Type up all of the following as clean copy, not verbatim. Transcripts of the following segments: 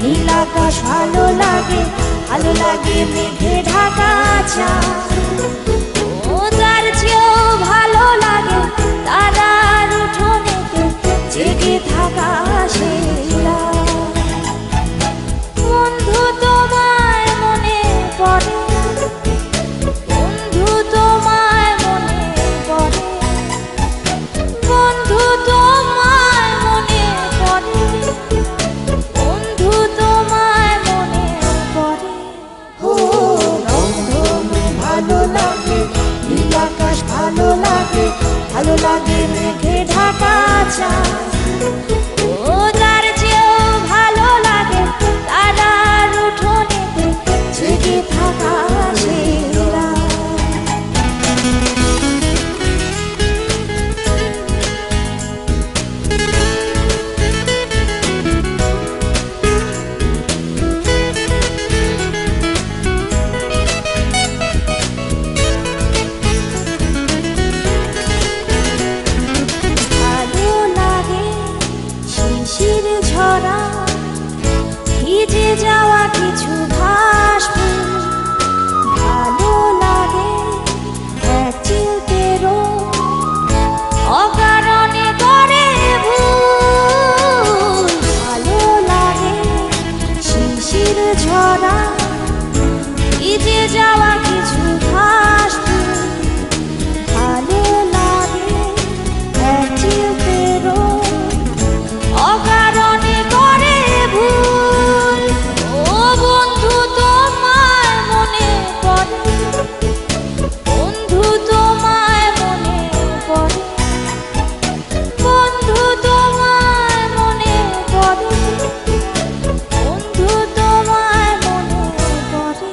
নীল আকাশ ভালো লাগে, ভালো লাগে মেঘে ঢাকা চাঁদ। ও তার চেয়েও ভালো লাগে তারার উঠোনেতে জেগে থাকা সেই রাত। বন্ধু তোমায় মনে পড়ে, বন্ধু তোমায় মনে পড়ে, বন্ধু তোমায় মনে পড়ে, বন্ধু তোমায় মনে পড়ে। ও রংধনু ভালো লাগে, নীল আকাশ ভালো লাগে, ভালো লাগে মেঘে ঢাকা চাঁদ। ও তার চেয়েও ভালো লাগে তারার উঠোনেতে জেগে থাকা সেই রাত। ভালো লাগে শিশির ঝরা, ভিজে যাওয়া কিছু ঘাস ফুল। ভালো লাগে এক চিলতেরও অকারণে করে ভুল। ভালো লাগে শিশির ঝরা, ভিজে যাওয়া কিছু ঘাস ফুল। ভালো লাগে এক চিলতেরও অকারণে করে ভুল। ও বন্ধু তোমায় মনে পড়ে, বন্ধু তোমায় মনে পড়ে, বন্ধু তোমায় মনে পড়ে, বন্ধু তোমায় মনে পড়ে।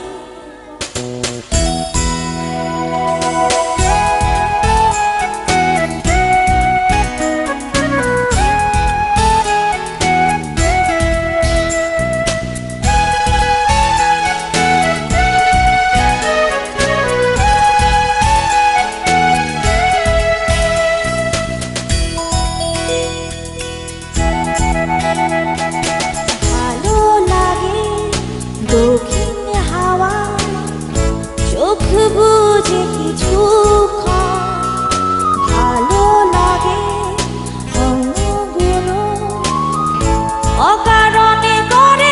ভালো লাগে দক্ষিণ হাওয়া, চোখ বুঝে কিছুক্ষণ। ভালো লাগে অঙ্গগুলো অকারণে করে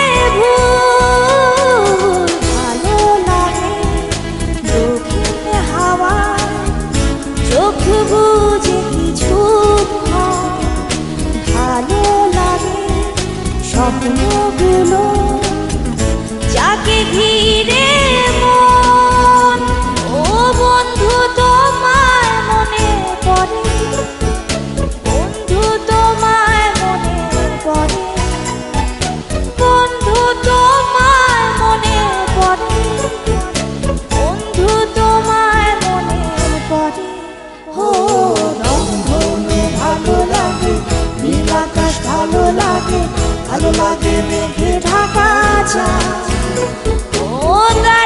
ভুল। ভালো লাগে দক্ষিণ হাওয়া, চোখ বুঝে কিছুক্ষণ। ভালো লাগে স্বপ্নগুলো যাকে ঘিরে মন। ও বন্ধু তোমায় মনে পড়ে, বন্ধু তোমায় মনে পড়ে, বন্ধু তোমায় মনে পড়ে, বন্ধু তোমায় মনে পড়ে। ও রংধনু ভালো লাগে, নীল আকাশ ভালো লাগে, ভালো লাগে মেঘে ঢাকা চাঁদ। ও